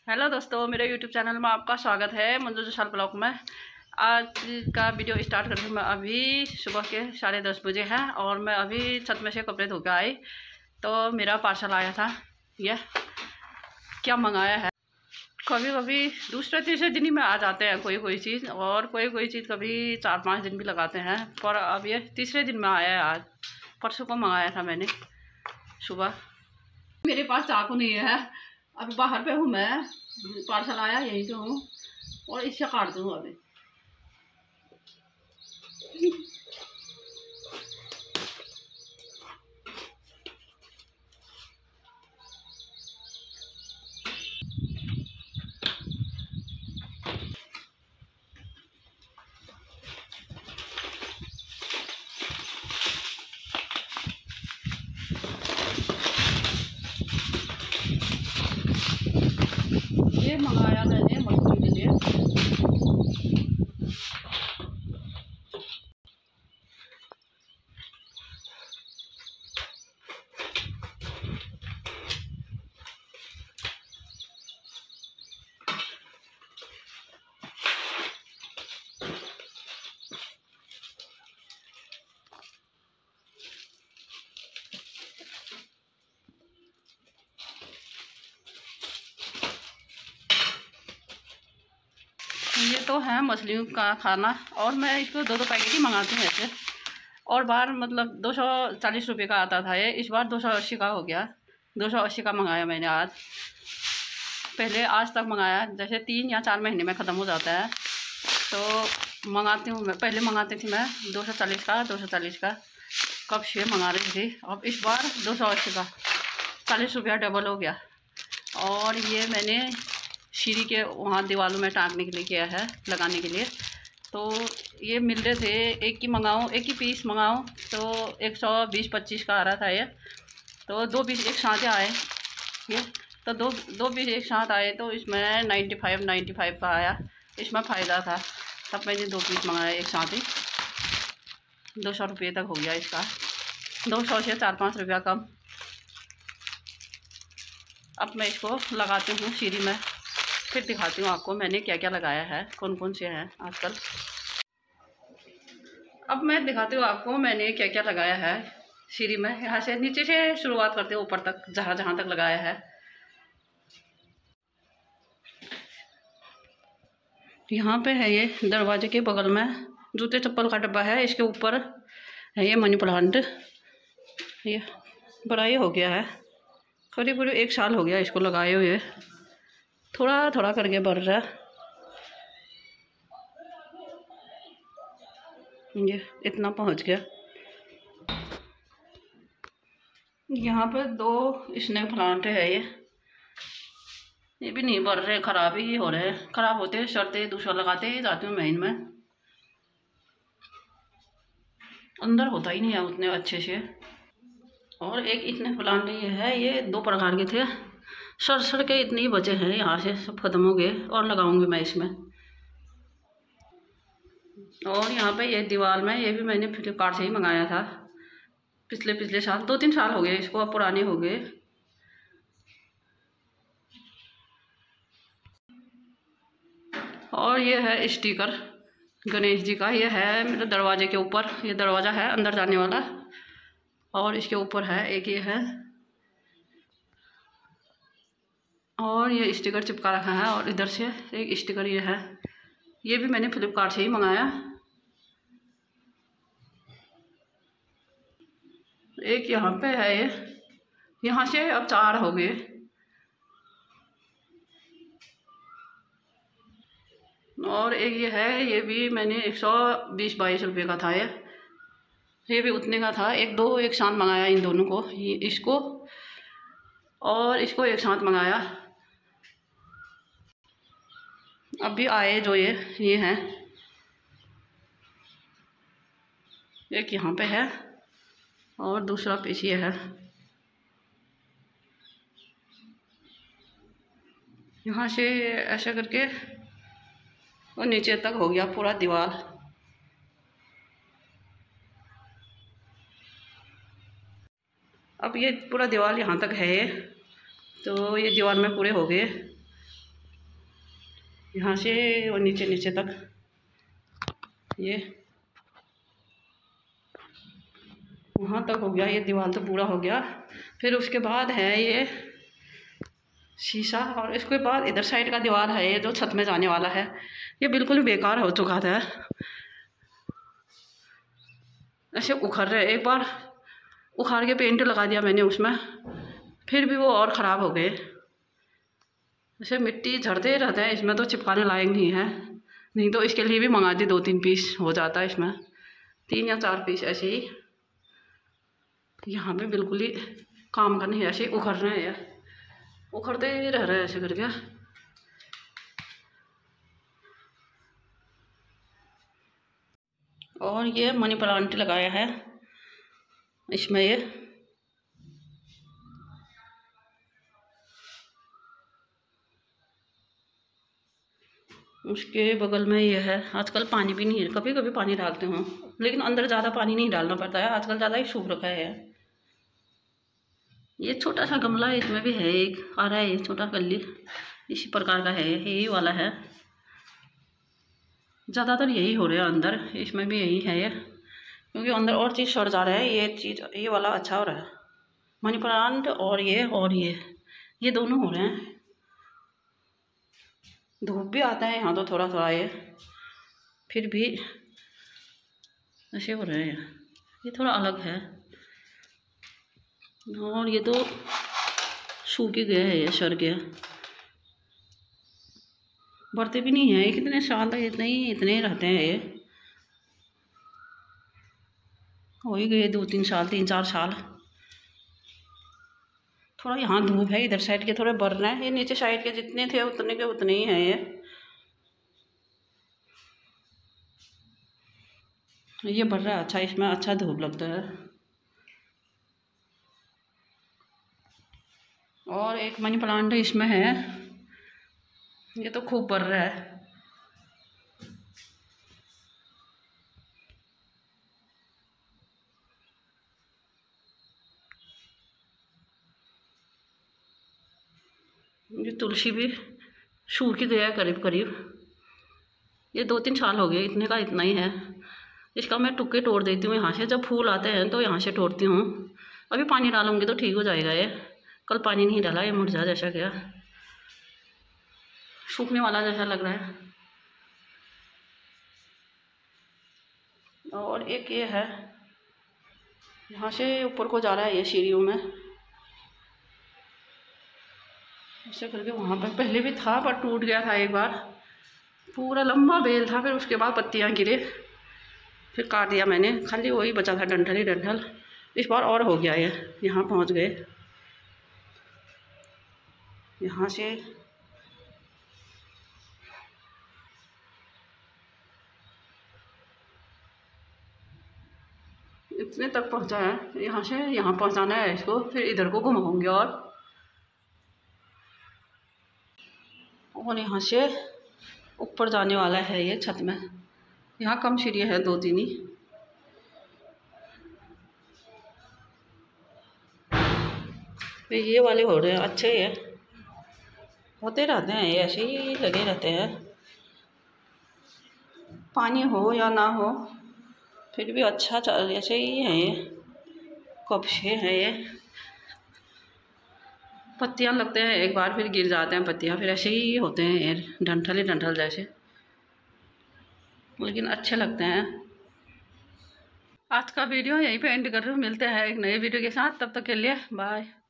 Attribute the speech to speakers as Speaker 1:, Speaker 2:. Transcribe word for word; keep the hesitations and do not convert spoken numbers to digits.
Speaker 1: Hello दोस्तों, मेरे YouTube channel में आपका स्वागत है। मंजू जोशाल ब्लॉग में आज का वीडियो स्टार्ट करके मैं अभी सुबह के साढ़े दस बजे है और मैं अभी छत में से कपड़े धो के आई तो मेरा पार्सल आया था। यह क्या मंगाया है। कभी कभी दूसरे तीसरे दिन ही में आ जाते हैं कोई कोई चीज़, और कोई कोई चीज़ कभी चार पाँच दिन भी लगाते हैं, पर अब ये तीसरे दिन में आया है। आज परसों को मंगाया था मैंने सुबह। मेरे पास चाकू नहीं है, अभी बाहर पे हूँ मैं, पार्सल आया यहीं पे हूँ और इससे काट दूँ अभी। ये मंगाया मैंने मछली के लिए। ये तो है मछलियों का खाना, और मैं इसको दो दो पैकेट ही मंगाती हूँ ऐसे। और बार मतलब दो सौ चालीस रुपये का आता था ये, इस बार दो सौ अस्सी का हो गया। दो सौ अस्सी का मंगाया मैंने आज। पहले आज तक मंगाया, जैसे तीन या चार महीने में ख़त्म हो जाता है तो मंगाती हूँ मैं। पहले मंगाती थी मैं दो सौ चालीस का दो सौ चालीस का कब से मंगा रही थी। अब इस बार दो सौ अस्सी का चालीस रुपया डबल हो गया। और ये मैंने सीढ़ी के वहाँ दीवारों में टांगने के लिए किया है, लगाने के लिए। तो ये मिल रहे थे, एक ही मंगाऊँ एक ही पीस मंगाऊँ तो एक सौ बीस पच्चीस का आ रहा था ये। तो दो पीस एक साथ आए ये, तो दो दो पीस एक साथ आए तो इसमें नाइन्टी फाइव नाइन्टी फाइव का आया। इसमें फ़ायदा था, तब मैंने दो पीस मंगाया एक साथ ही। दो सौ रुपये तक हो गया इसका, दो सौ से चार पाँच रुपया कम। अब मैं इसको लगाती हूँ सीढ़ी में, फिर दिखाती हूँ आपको मैंने क्या क्या लगाया है, कौन कौन से हैं आजकल। अब मैं दिखाती हूँ आपको मैंने क्या क्या लगाया है सीढ़ी में। यहाँ से नीचे से शुरुआत करते हैं ऊपर तक, जहाँ जहाँ तक लगाया है। यहाँ पे है ये दरवाजे के बगल में जूते चप्पल का डब्बा है, इसके ऊपर है ये मनी प्लांट। ये बड़ा ही हो गया है, करीब करीब एक साल हो गया इसको लगाए हुए। थोड़ा थोड़ा करके बढ़ रहा है, ये इतना पहुंच गया। यहाँ पे दो स्नेक प्लांट है, ये ये भी नहीं बढ़ रहे, खराब ही हो रहे हैं। खराब होते सड़ते दूसरा लगाते ही जाती हूँ मैं इनमें, अंदर होता ही नहीं है उतने अच्छे से। और एक इतने प्लांट ये है, ये दो प्रकार के थे, सड़ सड़ के इतने ही बचे हैं, यहाँ से सब खत्म हो गए और लगाऊंगी मैं इसमें। और यहाँ पे ये दीवार में, ये भी मैंने फ्लिपकार्ट से ही मंगाया था पिछले पिछले साल, दो तीन साल हो गए इसको, अब पुराने हो गए। और ये है स्टिकर गणेश जी का, ये है मेरे दरवाजे के ऊपर। ये दरवाज़ा है अंदर जाने वाला, और इसके ऊपर है एक ये है, और ये स्टिकर चिपका रखा है। और इधर से एक स्टिकर ये है, ये भी मैंने फ्लिपकार्ट से ही मंगाया। एक यहाँ पे है ये, यहाँ से अब चार हो गए। और एक ये है, ये भी मैंने एक सौ बीस बाईस रुपये का था ये ये भी उतने का था। एक दो एक साथ मंगाया इन दोनों को, ये इसको और इसको एक साथ मंगाया। अभी आए जो ये ये हैं, एक यहाँ पे है और दूसरा पीस ये है। यहाँ से ऐसे करके और नीचे तक हो गया पूरा दीवार। अब ये पूरा दीवार यहाँ तक है ये, तो ये दीवार में पूरे हो गए। यहाँ से और नीचे नीचे तक ये वहाँ तक हो गया, ये दीवार तो पूरा हो गया। फिर उसके बाद है ये शीशा, और इसके बाद इधर साइड का दीवार है ये जो छत में जाने वाला है, ये बिल्कुल बेकार हो चुका था, ऐसे उखड़ रहे। एक बार उखाड़ के पेंट लगा दिया मैंने उसमें, फिर भी वो और ख़राब हो गए। ऐसे मिट्टी झड़ते रहते हैं, इसमें तो चिपकाने लायक नहीं है। नहीं तो इसके लिए भी मंगा दी, दो तीन पीस हो जाता है इसमें, तीन या चार पीस ऐसे ही। यहाँ पे बिल्कुल ही काम का नहीं, ऐसे ही उखड़ रहे हैं, उखड़ते रह रहे हैं ऐसे करके। और ये मनी प्लांट लगाया है इसमें, ये उसके बगल में ये है। आजकल पानी भी नहीं है, कभी कभी पानी डालते हूँ, लेकिन अंदर ज़्यादा पानी नहीं डालना पड़ता है, आजकल ज़्यादा ही सूख रखा है। ये छोटा सा गमला है, इसमें भी है एक आ रहा है, ये छोटा कल्ली इसी प्रकार का है, यही वाला है। ज़्यादातर यही हो रहा है अंदर, इसमें भी यही है ये, क्योंकि अंदर और चीज़ सड़ जा रहा है। ये चीज़ ये वाला अच्छा हो रहा है, मनी प्लांट, और ये और ये ये दोनों हो रहे हैं। धूप भी आता है यहाँ तो थोड़ा थोड़ा, ये फिर भी ऐसे हो रहे हैं, ये थोड़ा अलग है। और ये तो सूख गए है, ये सड़ गया, बढ़ते भी नहीं है। कितने साल तक इतने ही इतने ही रहते हैं, ये हो ही गए दो तीन साल, तीन चार साल। थोड़ा यहाँ धूप है, इधर साइड के थोड़े बढ़ रहे हैं, ये नीचे साइड के जितने थे उतने के उतने ही हैं। ये ये बढ़ रहा है अच्छा, इसमें अच्छा धूप लगता है। और एक मनी प्लांट इसमें है, ये तो खूब बढ़ रहा है। ये तुलसी भी सूख ही गया है करीब करीब, ये दो तीन साल हो गए, इतने का इतना ही है। इसका मैं टुक्के तोड़ देती हूँ यहाँ से, जब फूल आते हैं तो यहाँ से तोड़ती हूँ। अभी पानी डालूंगी तो ठीक हो जाएगा ये, कल पानी नहीं डाला, ये मुरझा जैसा गया, सूखने वाला जैसा लग रहा है। और एक ये है, यहाँ से ऊपर को जा रहा है ये सीढ़ियों में, ऐसे करके। वहाँ पर पहले भी था पर टूट गया था एक बार, पूरा लंबा बेल था, फिर उसके बाद पत्तियाँ गिरे, फिर काट दिया मैंने, खाली वही बचा था डंठल ही डंठल। इस बार और हो गया ये, यहाँ पहुँच गए। यहाँ से इतने तक पहुँचा है, यहाँ से यहाँ पहुँचाना है इसको, फिर इधर को घुमाऊंगे। और और यहाँ से ऊपर जाने वाला है ये छत में, यहाँ कम सीढ़ियाँ है, दो तीन ही। फिर ये वाले हो रहे हैं अच्छे, ये होते रहते हैं, ये ऐसे ही लगे रहते हैं, पानी हो या ना हो फिर भी अच्छा चल, ऐसे ही है ये, कब से है ये। पत्तियाँ लगते हैं एक बार, फिर गिर जाते हैं पत्तियाँ, फिर ऐसे ही होते हैं ये डंठल ही डंठल जैसे, लेकिन अच्छे लगते हैं। आज का वीडियो यहीं पे एंड कर रहे हो, मिलते हैं एक नए वीडियो के साथ, तब तक के लिए बाय।